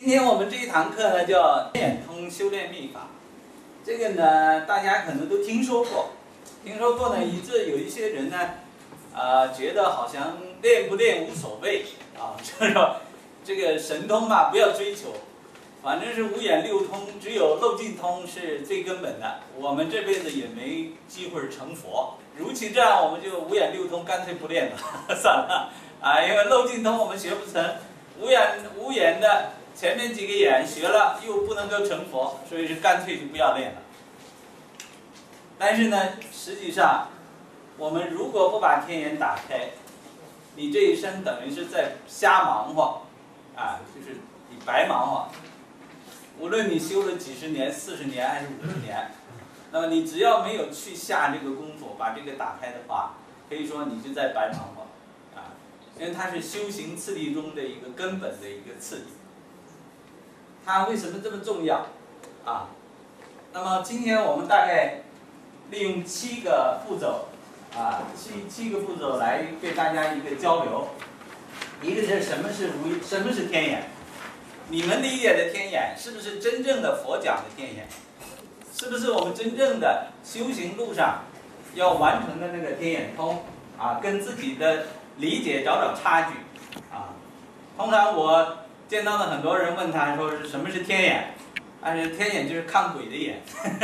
今天我们这一堂课呢叫天眼通修炼秘法，这个呢大家可能都听说过，以致有一些人呢，觉得好像练不练无所谓啊，就是说这个神通嘛不要追求，反正是五眼六通，只有漏尽通是最根本的，我们这辈子也没机会成佛。如其这样，我们就五眼六通干脆不练了，算了啊，因为漏尽通我们学不成，五眼的前面几个眼学了又不能够成佛，所以是干脆就不要练了。但是呢，实际上我们如果不把天眼打开，你这一生等于是在瞎忙活啊，就是你白忙活。无论你修了几十年、40年还是50年，那么你只要没有去下这个功夫，把这个打开的话，可以说你就在白忙活啊，因为它是修行次第中的一个根本的一个次第。它为什么这么重要啊？那么今天我们大概利用7个步骤啊，七个步骤来对大家一个交流。一个是什么是天眼？你们理解的天眼是不是真正的佛讲的天眼？是不是我们真正的修行路上要完成的那个天眼通啊？跟自己的理解找差距啊。通常我见到的很多人问他说是什么是天眼？但是天眼就是看鬼的眼，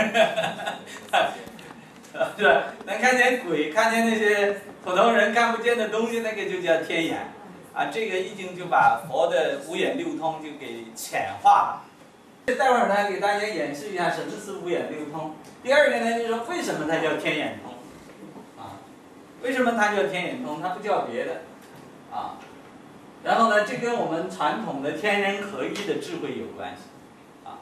是吧？能看见鬼，看见那些普通人看不见的东西，那个就叫天眼。啊，这个易经就把佛的五眼六通就给浅化了。待会儿呢，给大家演示一下什么是五眼六通。第二个呢，就是说为什么它叫天眼通啊？为什么它叫天眼通？它不叫别的啊。然后呢，这跟我们传统的天人合一的智慧有关系啊。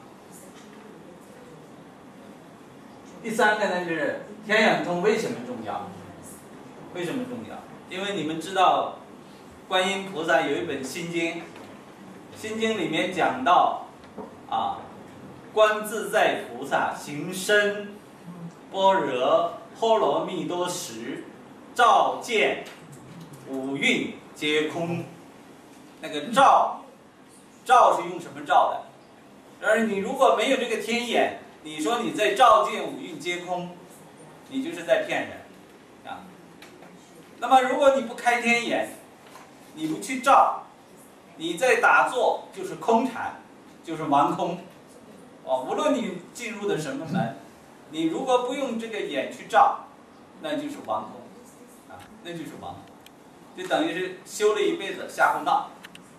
第三个呢，就是天眼通为什么重要？为什么重要？因为你们知道。观音菩萨有一本心经，心经里面讲到啊，观自在菩萨行深般若波罗蜜多时，照见五蕴皆空。那个照是用什么照的？而你如果没有这个天眼，你说你在照见五蕴皆空，你就是在骗人啊。那么如果你不开天眼，你不去照，你在打坐就是空禅，就是顽空，哦，无论你进入的什么门，你如果不用这个眼去照，那就是顽空，啊，那就是顽空，就等于是修了一辈子瞎胡闹。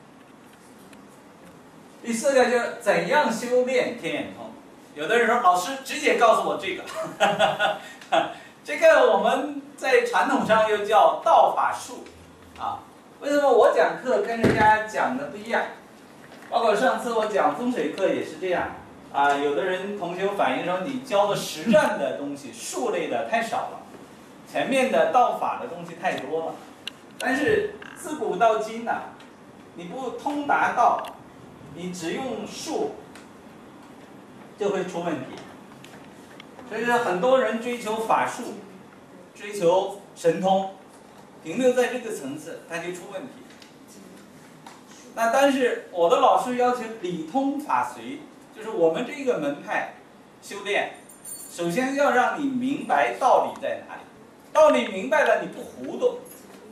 第四个就是怎样修炼天眼通。有的人说老师直接告诉我这个，这个我们在传统上又叫道法术，啊。为什么我讲课跟人家讲的不一样？包括上次我讲风水课也是这样啊。有的人同学反映说你教的实战的东西，术类的太少了，前面的道法的东西太多了。但是自古到今呢，你不通达道，你只用术，就会出问题。所以说很多人追求法术，追求神通。停留在这个层次，它就出问题。那但是我的老师要求理通法随，就是我们这个门派修炼，首先要让你明白道理在哪里，道理明白了你不糊涂。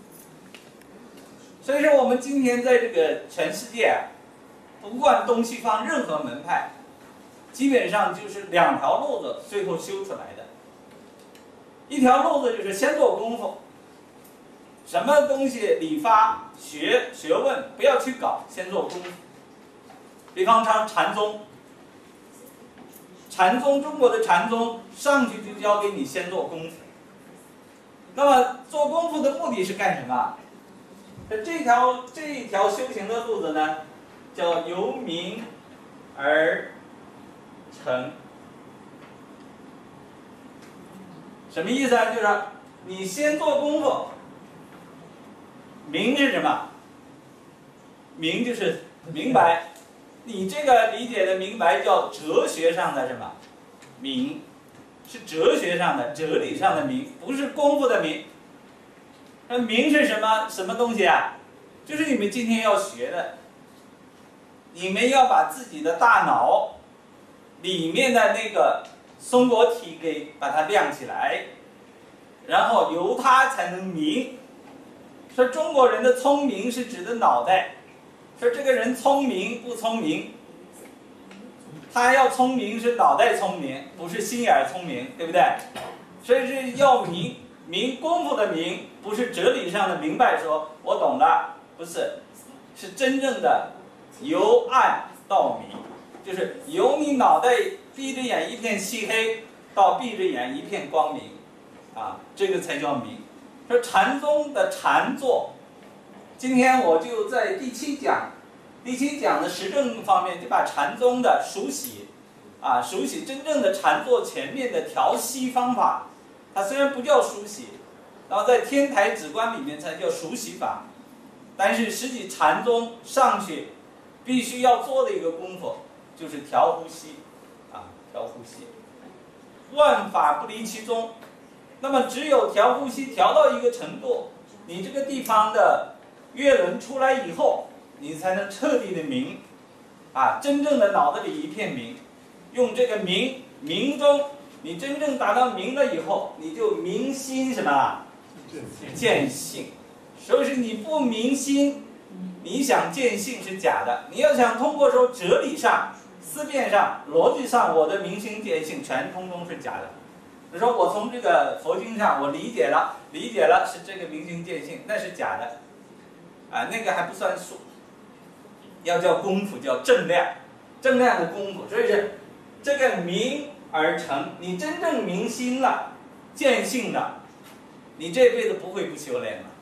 所以说我们今天在这个全世界啊，不管东西方任何门派，基本上就是2条路子最后修出来的。一条路子就是先做功夫。什么东西理发学问不要去搞，先做功夫。比方说禅宗，中国的禅宗上去就教给你先做功夫。那么做功夫的目的是干什么？这一条修行的路子呢，叫由明而成。什么意思啊？就是你先做功夫。明是什么？明就是明白，你这个理解的明白叫哲学上的什么？明，是哲学上的、哲理上的明，不是功夫的明。那明是什么东西啊？就是你们今天要学的。 你们要把自己的大脑里面的那个松果体给把它亮起来，然后由它才能明。说中国人的聪明是指的脑袋，说这个人聪明不聪明，他要聪明是脑袋聪明，不是心眼聪明，对不对？所以是要明功夫的明，不是哲理上的明白，说我懂了，不是，是真正的由暗到明，就是由你脑袋闭着眼一片漆黑到闭着眼一片光明，啊，这个才叫明。说禅宗的禅坐，今天我就在第七讲的实证方面，就把禅宗的熟悉真正的禅坐前面的调息方法，它虽然不叫熟悉，然后在天台止观里面才叫熟悉法，但是实际禅宗上去必须要做的一个功夫就是调呼吸，调呼吸，万法不离其宗。那么只有调呼吸调到一个程度，你这个地方的月轮出来以后，你才能彻底的明，真正的脑子里一片明。用这个明中，你真正达到明了以后，你就明心什么？见性。所以是你不明心，你想见性是假的。你要想通过说哲理上、思辨上、逻辑上，我的明心见性全通通是假的。你说我从这个佛经上我理解了是这个明心见性，那是假的，那个还不算数，要叫功夫，叫正量的功夫。所以是这个明而成，你真正明心了，见性了，你这辈子不会不修炼了。